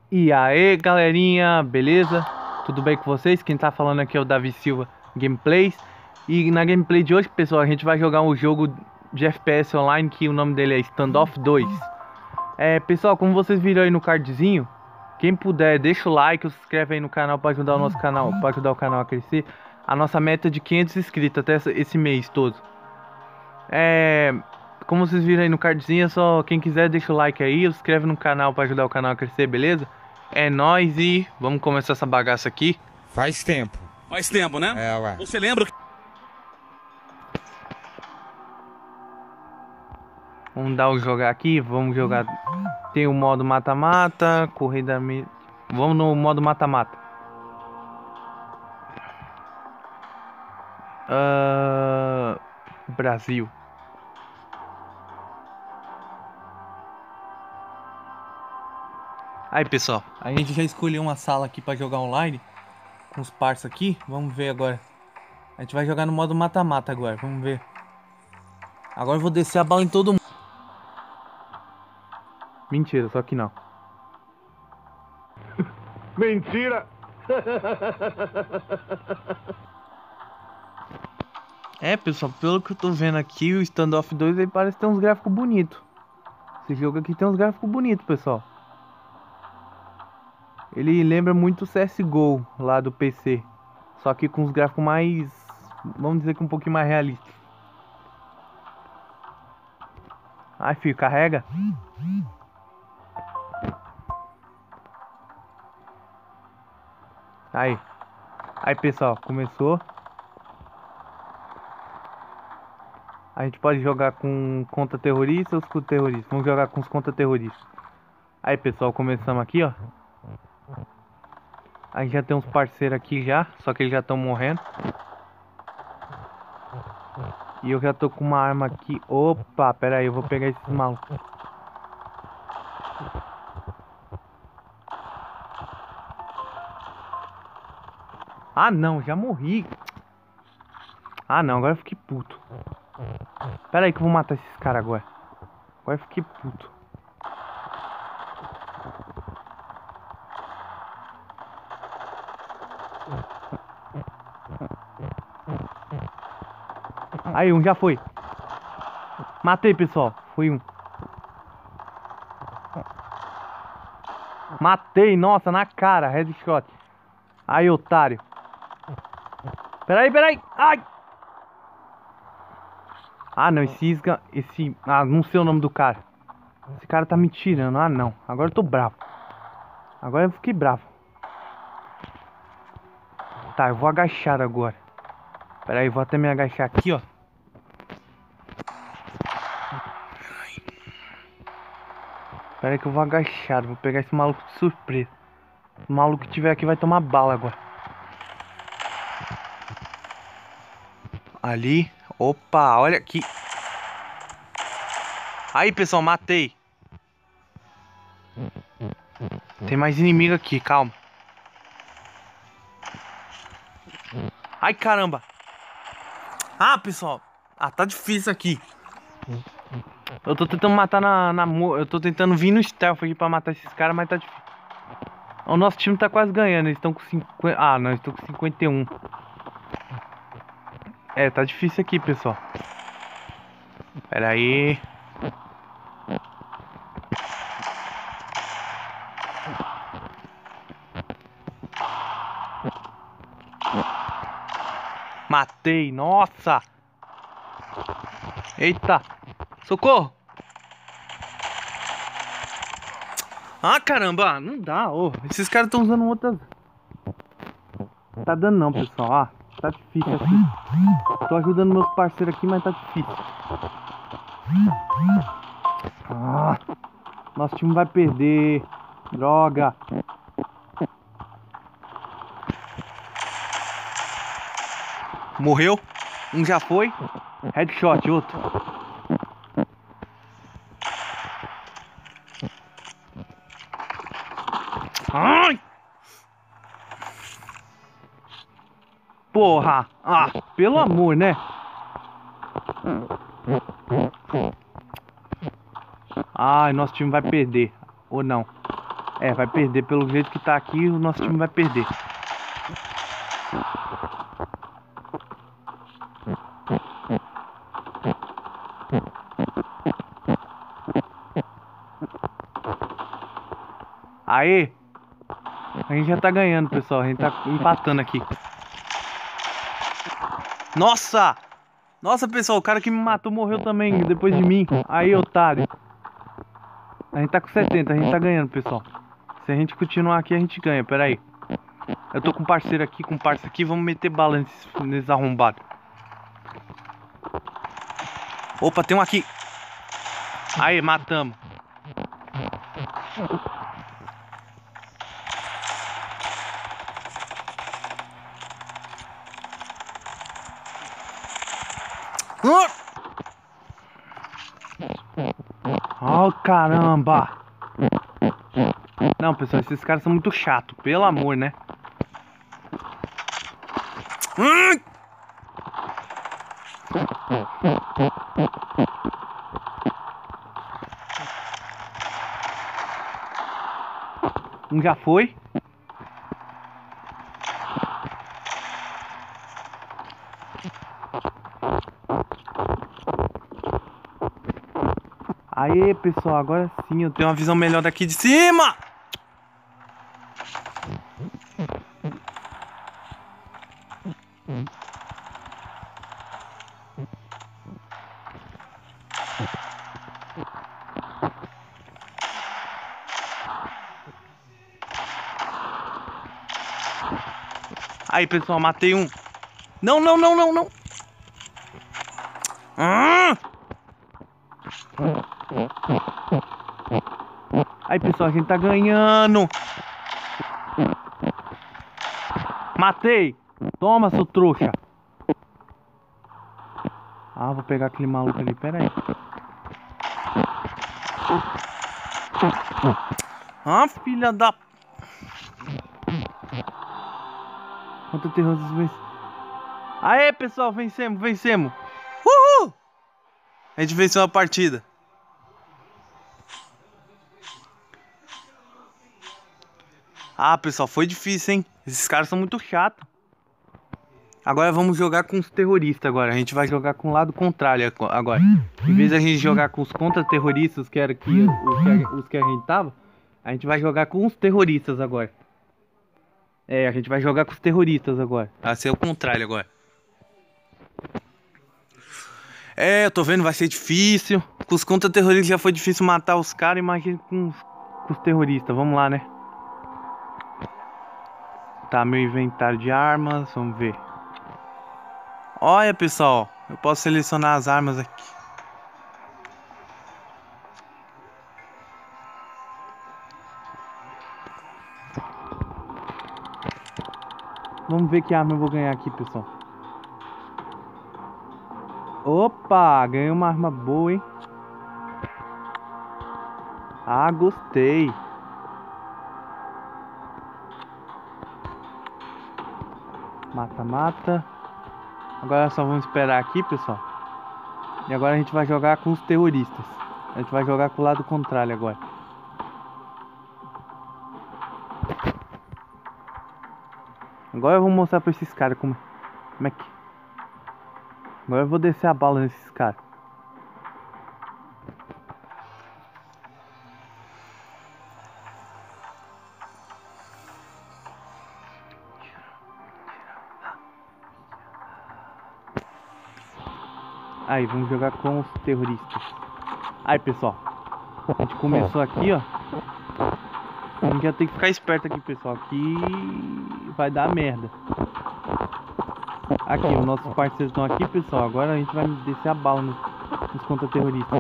E aí galerinha, beleza? Tudo bem com vocês? Quem tá falando aqui é o Davi Silva Gameplays. E na gameplay de hoje, pessoal, a gente vai jogar um jogo de FPS online que o nome dele é Standoff 2. Pessoal, como vocês viram aí no cardzinho, quem puder, deixa o like, se inscreve aí no canal para ajudar o nosso canal, para ajudar o canal a crescer. A nossa meta é de 500 inscritos até esse mês todo. Como vocês viram aí no cardzinho, só quem quiser deixa o like aí, se inscreve no canal para ajudar o canal a crescer, beleza? É nóis e vamos começar essa bagaça aqui. Faz tempo. Faz tempo, né? É, ué. Você lembra? Vamos dar o jogar aqui, vamos jogar. Tem o modo mata-mata, corrida. Vamos no modo mata-mata. Brasil. Aí pessoal, a gente já escolheu uma sala aqui pra jogar online com os parça aqui. Vamos ver agora. A gente vai jogar no modo mata-mata agora, vamos ver. Agora eu vou descer a bala em todo mundo. Mentira, só que não. Mentira! Pessoal, pelo que eu tô vendo aqui, o Standoff 2 aí parece ter uns gráficos bonitos. Esse jogo aqui tem uns gráficos bonitos, pessoal. Ele lembra muito o CSGO lá do PC. Só que com os gráficos mais... vamos dizer que um pouquinho mais realistas. Ai, filho, carrega. Aí. Aí, pessoal, começou. A gente pode jogar com contra terrorista ou escudo terrorista. Vamos jogar com os contra terroristas. Aí, pessoal, começamos aqui, ó. A gente já tem uns parceiros aqui já, só que eles já estão morrendo. E eu já tô com uma arma aqui. Opa, pera aí, eu vou pegar esses malucos. Ah não, já morri. Ah não, agora eu fiquei puto. Pera aí que eu vou matar esses caras agora. Agora eu fiquei puto. Aí, um já foi. Matei, pessoal. Foi um. Matei, nossa, na cara. Headshot. Aí, otário. Peraí. Ai! Ah, não, não sei o nome do cara. Esse cara tá me tirando. Ah, não. Agora eu tô bravo. Agora eu fiquei bravo. Tá, eu vou agachar agora. Peraí, vou até me agachar aqui, ó. Peraí que eu vou agachar. Vou pegar esse maluco de surpresa. O maluco que tiver aqui vai tomar bala agora. Ali. Opa, olha aqui. Aí, pessoal, matei. Tem mais inimigo aqui, calma. Ai, caramba. Ah, pessoal. Ah, tá difícil aqui. Eu tô tentando matar eu tô tentando vir no stealth aqui pra matar esses caras, mas tá difícil. O nosso time tá quase ganhando. Eles estão com 50... Ah, não, eles estão com 51. Tá difícil aqui, pessoal. Pera aí. Matei, nossa. Eita. Socorro. Ah, caramba, não dá. Esses caras estão usando outras. Tá dando não, pessoal. Ah, tá difícil aqui. Tô ajudando meus parceiros aqui, mas tá difícil. Ah, nosso time vai perder. Droga. Morreu. Um já foi. Headshot, outro. Ai! Porra! Ah, pelo amor, né? Ai, nosso time vai perder. Ou não. É, vai perder. Pelo jeito que tá aqui, o nosso time vai perder. Aê! A gente já tá ganhando, pessoal. A gente tá empatando aqui. Nossa! Nossa, pessoal, o cara que me matou morreu também depois de mim. Aí, otário. A gente tá com 70, a gente tá ganhando, pessoal. Se a gente continuar aqui, a gente ganha. Pera aí. Eu tô com um parceiro aqui, com um parceiro aqui. Vamos meter bala nesses arrombados. Opa, tem um aqui. Aí, matamos. Oh, caramba. Não, pessoal, esses caras são muito chatos. Pelo amor, né? Um já foi. Aê, pessoal, agora sim eu tenho uma visão melhor daqui de cima. Aí, pessoal, matei um. Não, não, não, não, não. Aí, pessoal, a gente tá ganhando. Matei. Toma, seu trouxa. Ah, vou pegar aquele maluco ali. Pera aí. Ah, filha da... Quanto terroristas vence. Aê, pessoal, vencemos, vencemos. Uhul! A gente venceu a partida. Ah, pessoal, foi difícil, hein? Esses caras são muito chatos. Agora vamos jogar com os terroristas agora. A gente vai jogar com o lado contrário agora. Em vez de a gente jogar com os contra-terroristas, que era os que a gente tava, a gente vai jogar com os terroristas agora. É, a gente vai jogar com os terroristas agora. Vai ser o contrário agora. É, eu tô vendo, vai ser difícil. Com os contra-terroristas já foi difícil matar os caras. Imagina com os terroristas. Vamos lá, né? Tá, meu inventário de armas. Vamos ver. Olha, pessoal. Eu posso selecionar as armas aqui. Vamos ver que arma eu vou ganhar aqui, pessoal. Opa, ganhei uma arma boa, hein? Ah, gostei. Mata, mata. Agora só vamos esperar aqui, pessoal. E agora a gente vai jogar com os terroristas. A gente vai jogar com o lado contrário agora. Agora eu vou mostrar pra esses caras como é que... Agora eu vou descer a bala nesses caras. Aí, vamos jogar com os terroristas. Aí, pessoal. A gente começou aqui, ó. A gente já tem que ficar esperto aqui, pessoal. Aqui vai dar merda. Aqui, os nossos parceiros estão aqui, pessoal. Agora a gente vai descer a bala nos contra-terroristas.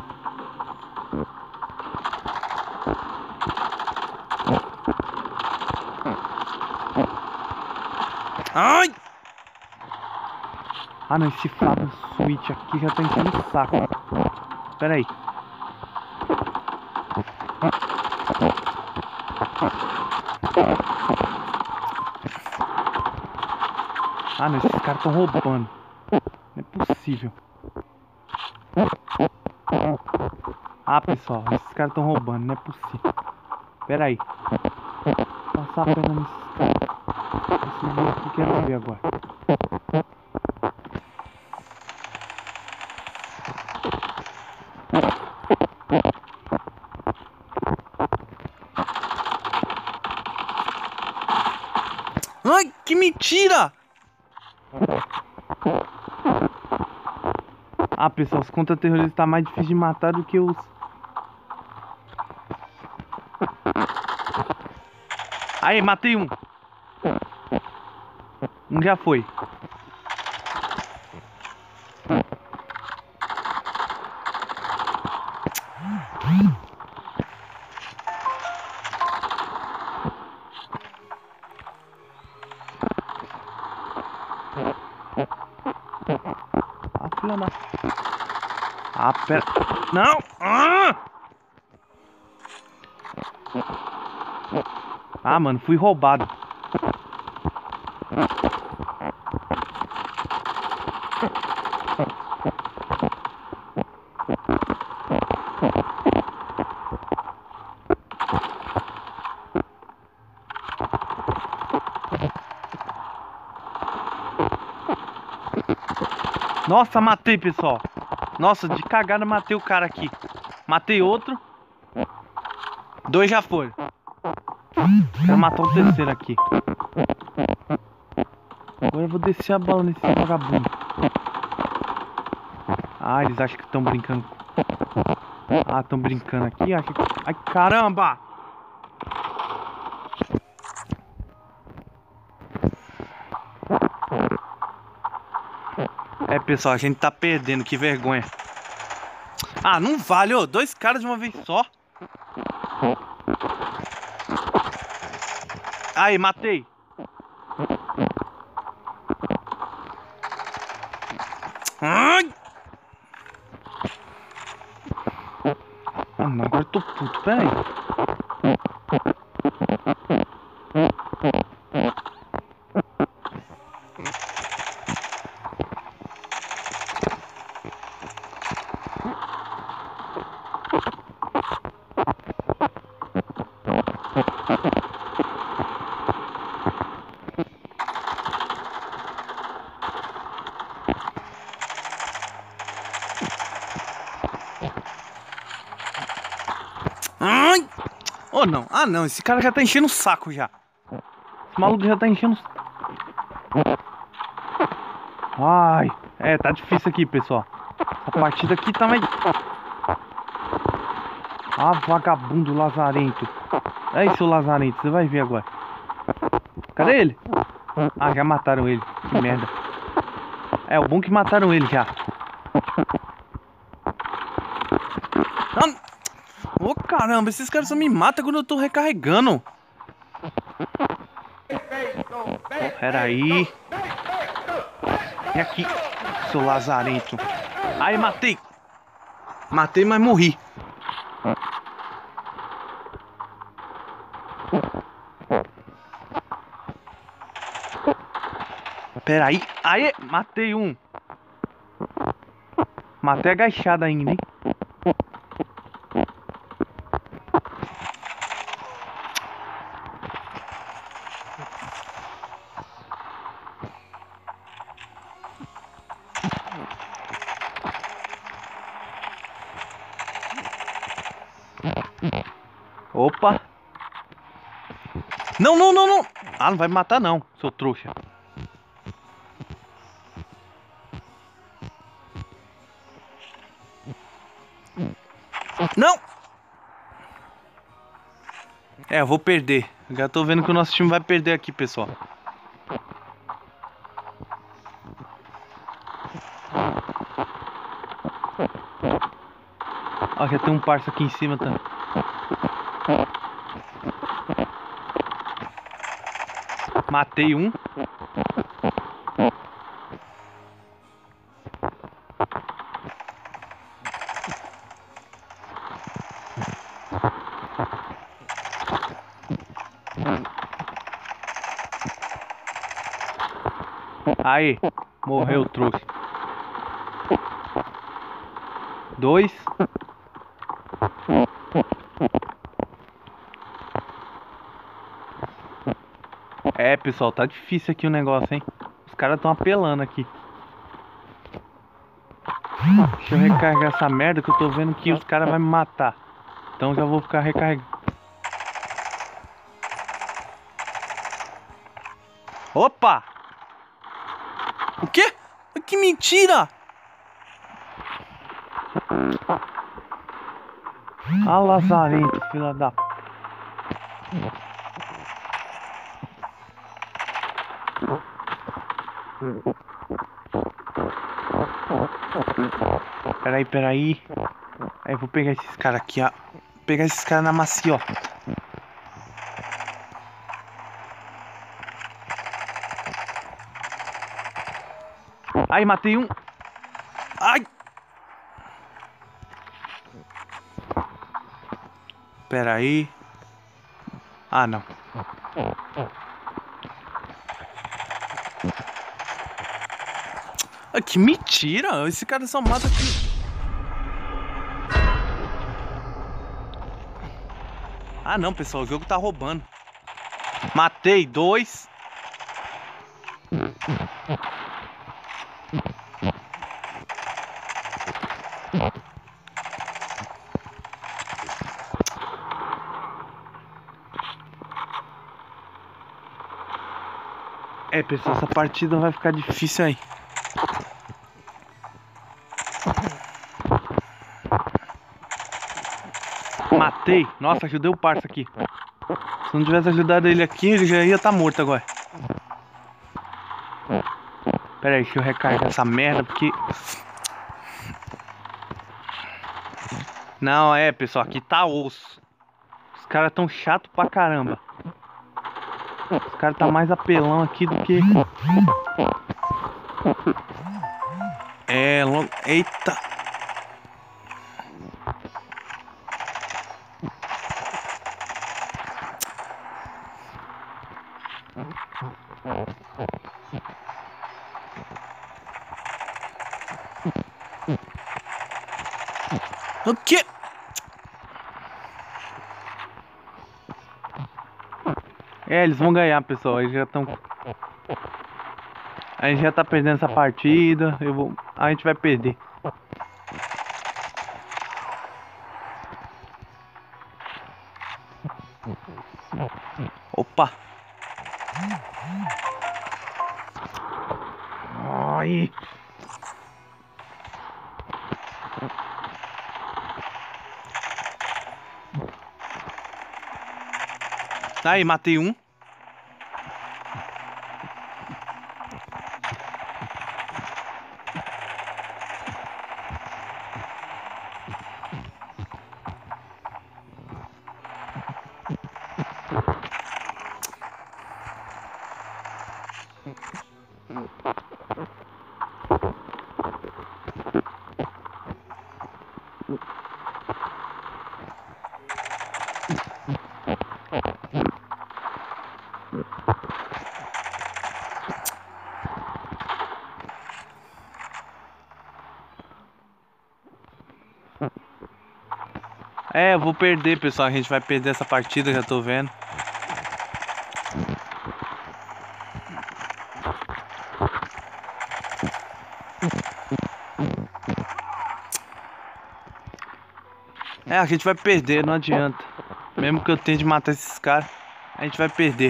Ai! Ah, não, esse Fábio Switch aqui já tá enchendo o saco. Pera aí. Ah, não, esses caras estão roubando. Não é possível. Ah, pessoal, esses caras estão roubando, não é possível. Pera aí. passar a perna nesses caras. Esse jogo aqui quero ver agora. Ai, que mentira! Ah, pessoal, os contra-terroristas tá mais difícil de matar do que os... Aí, matei um. Um já foi. Ah, filha da... Ah, pera... Não! Ah, mano, fui roubado. Nossa, matei, pessoal. Nossa, de cagada matei o cara aqui. Matei outro. Dois já foram. Quero matar o terceiro aqui. Agora eu vou descer a bala nesse vagabundo. Ah, eles acham que estão brincando. Ah, estão brincando aqui. Acho que... Ai, caramba! É, pessoal, a gente tá perdendo. Que vergonha. Ah, não vale, ô. Dois caras de uma vez só. Aí, matei. Ai! Ah, não, agora eu tô puto. Pera aí. Ai! Oh, não. Ah, não. Esse cara já tá enchendo o saco já. Esse maluco já tá enchendo o saco. Ai. É, tá difícil aqui, pessoal. Essa partida aqui tá mais... Ah, vagabundo lazarento. Aí, seu lazarento. Você vai ver agora. Cadê ele? Ah, já mataram ele. Que merda. É, o bom que mataram ele já. Ô, oh, caramba, esses caras só me matam quando eu tô recarregando. Oh, pera aí. Vem aqui, seu lazarento. Aí, matei. Matei, mas morri. Pera aí. Aí, matei um. Matei agachado ainda, hein. Opa. Não, não, não, não. Ah, não vai me matar não, seu trouxa. Não. É, eu vou perder. Já tô vendo que o nosso time vai perder aqui, pessoal. Ó, já tem um parça aqui em cima também. Matei um. Aí, morreu, trouxa. Dois. É, pessoal, tá difícil aqui o negócio, hein? Os caras tão apelando aqui. Deixa eu recarregar essa merda que eu tô vendo que os caras vão me matar. Então já vou ficar recarregando. Opa! O quê? Que mentira! Ah, lazarento, filha da... Peraí. Aí eu vou pegar esses caras aqui, ó. Pegar esses caras na macia, ó. Ai, matei um. Ai! Peraí. Ah, não. Ah, que mentira! Esse cara só mata aqui. Ah, não, pessoal. O jogo tá roubando. Matei 2. É, pessoal, essa partida vai ficar difícil aí. Matei. Nossa, ajudei o parça aqui. Se não tivesse ajudado ele aqui, ele já ia estar morto agora. Pera aí, deixa eu recarregar essa merda, porque... Não, é, pessoal, aqui tá osso. Os caras tão chato pra caramba. Os caras tá mais apelão aqui do que... É, logo... Eita! O quê? É, eles vão ganhar, pessoal. Eles já estão... A gente já tá perdendo essa partida. A gente vai perder. Opa! Ai! Aí, matei um. É, eu vou perder, pessoal. A gente vai perder essa partida, já tô vendo. É, a gente vai perder, não adianta. Mesmo que eu tente matar esses caras, a gente vai perder.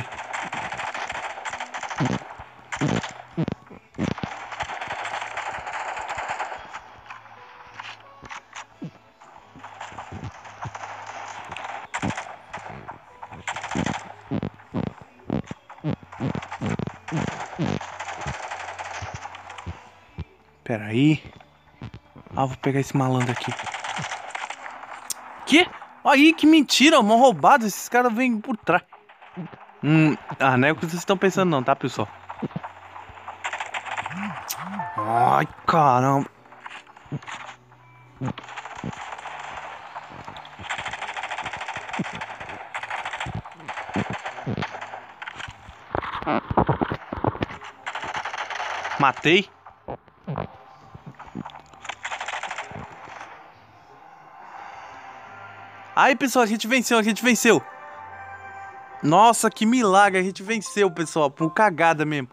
Pera aí. Ah, vou pegar esse malandro aqui. Que? Aí, que mentira, mó roubado. Esses caras vêm por trás. Ah, não é o que vocês estão pensando não, tá, pessoal? Ai, caramba. Matei. Aí, pessoal, a gente venceu, a gente venceu. Nossa, que milagre, a gente venceu, pessoal, por cagada mesmo.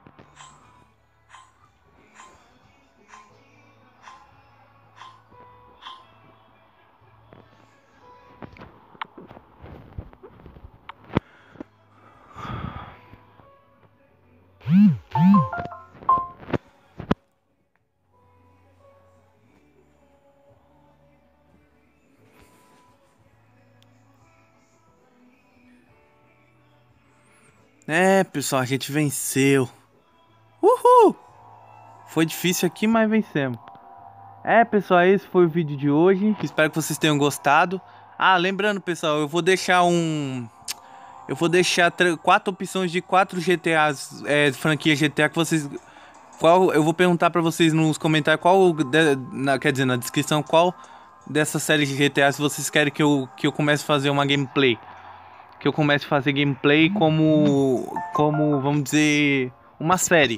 É, pessoal, a gente venceu. Uhul! Foi difícil aqui, mas vencemos. É, pessoal, esse foi o vídeo de hoje. Espero que vocês tenham gostado. Ah, lembrando, pessoal, eu vou deixar Eu vou deixar 4 opções de 4 GTAs, franquia GTA que vocês... eu vou perguntar pra vocês nos comentários quer dizer, na descrição, qual dessa série de GTAs vocês querem que eu comece a fazer uma gameplay. Que eu comece a fazer gameplay como, vamos dizer, uma série.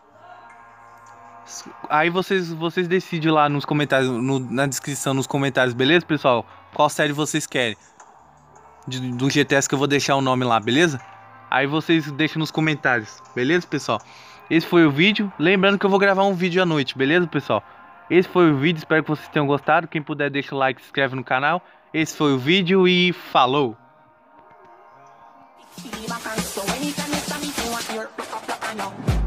Aí vocês decidem lá nos comentários, na descrição, nos comentários, beleza, pessoal? Qual série vocês querem? Do GTS que eu vou deixar o nome lá, beleza? Aí vocês deixam nos comentários, beleza, pessoal? Esse foi o vídeo. Lembrando que eu vou gravar um vídeo à noite, beleza, pessoal? Esse foi o vídeo, espero que vocês tenham gostado. Quem puder, deixa o like, se inscreve no canal. Esse foi o vídeo e falou! So anytime you stop me, you want your pick up your hand up.